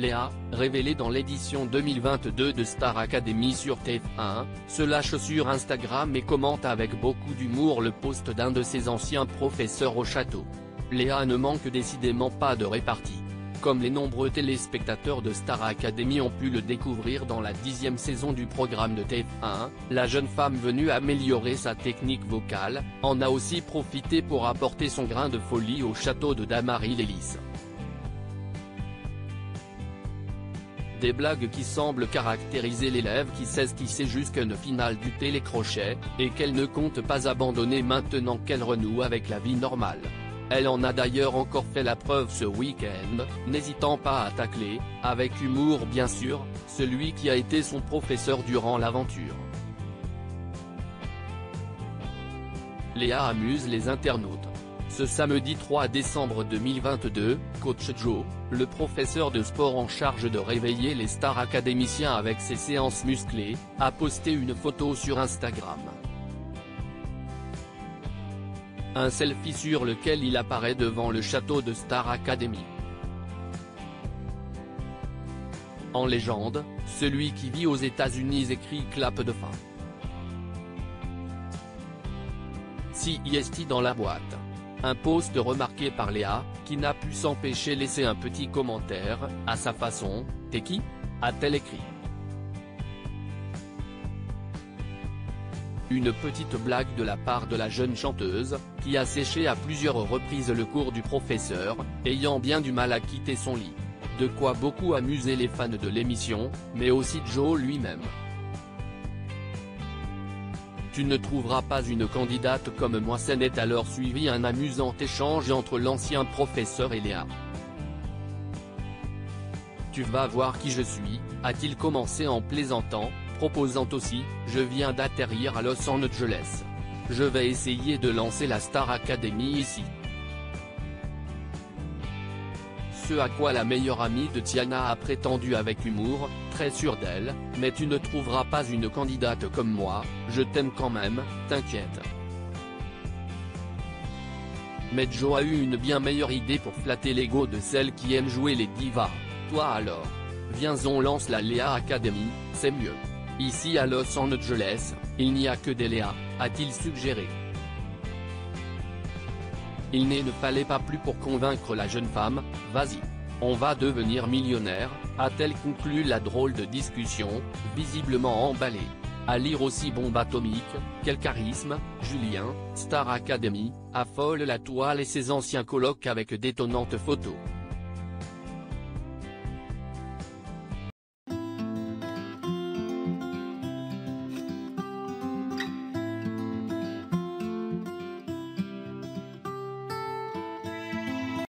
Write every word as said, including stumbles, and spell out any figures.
Léa, révélée dans l'édition deux mille vingt-deux de Star Academy sur T F un, se lâche sur Instagram et commente avec beaucoup d'humour le post d'un de ses anciens professeurs au château. Léa ne manque décidément pas de répartie. Comme les nombreux téléspectateurs de Star Academy ont pu le découvrir dans la dixième saison du programme de T F un, la jeune femme venue améliorer sa technique vocale, en a aussi profité pour apporter son grain de folie au château de Damary-lès-Lys. Des blagues qui semblent caractériser l'élève qui sait ce qui sait jusqu'à une finale du télécrochet, et qu'elle ne compte pas abandonner maintenant qu'elle renoue avec la vie normale. Elle en a d'ailleurs encore fait la preuve ce week-end, n'hésitant pas à tacler, avec humour bien sûr, celui qui a été son professeur durant l'aventure. Léa amuse les internautes. Ce samedi trois décembre deux mille vingt-deux, Coach Joe, le professeur de sport en charge de réveiller les stars académiciens avec ses séances musclées, a posté une photo sur Instagram. Un selfie sur lequel il apparaît devant le château de Star Academy. En légende, celui qui vit aux États-Unis écrit clap de fin. Si est dans la boîte. Un post remarqué par Léa, qui n'a pu s'empêcher laisser un petit commentaire, à sa façon, « T'es qui ?» a-t-elle écrit. Une petite blague de la part de la jeune chanteuse, qui a séché à plusieurs reprises le cours du professeur, ayant bien du mal à quitter son lit. De quoi beaucoup amuser les fans de l'émission, mais aussi Joe lui-même. Tu ne trouveras pas une candidate comme moi. Ça n'est alors suivi un amusant échange entre l'ancien professeur et Léa. Tu vas voir qui je suis, a-t-il commencé en plaisantant, proposant aussi, je viens d'atterrir à Los Angeles. Je vais essayer de lancer la Star Academy ici. Ce à quoi la meilleure amie de Tiana a prétendu avec humour, très sûre d'elle, mais tu ne trouveras pas une candidate comme moi, je t'aime quand même, t'inquiète. Mais Joe a eu une bien meilleure idée pour flatter l'ego de celle qui aime jouer les divas. Toi alors. Viens on lance la Léa Academy, c'est mieux. Ici à Los Angeles, il n'y a que des Léa, a-t-il suggéré. Il n'est ne fallait pas plus pour convaincre la jeune femme, vas-y. On va devenir millionnaire, a-t-elle conclu la drôle de discussion, visiblement emballée. À lire aussi bombe atomique, quel charisme, Julien, Star Academy, affole la toile et ses anciens colocs avec d'étonnantes photos.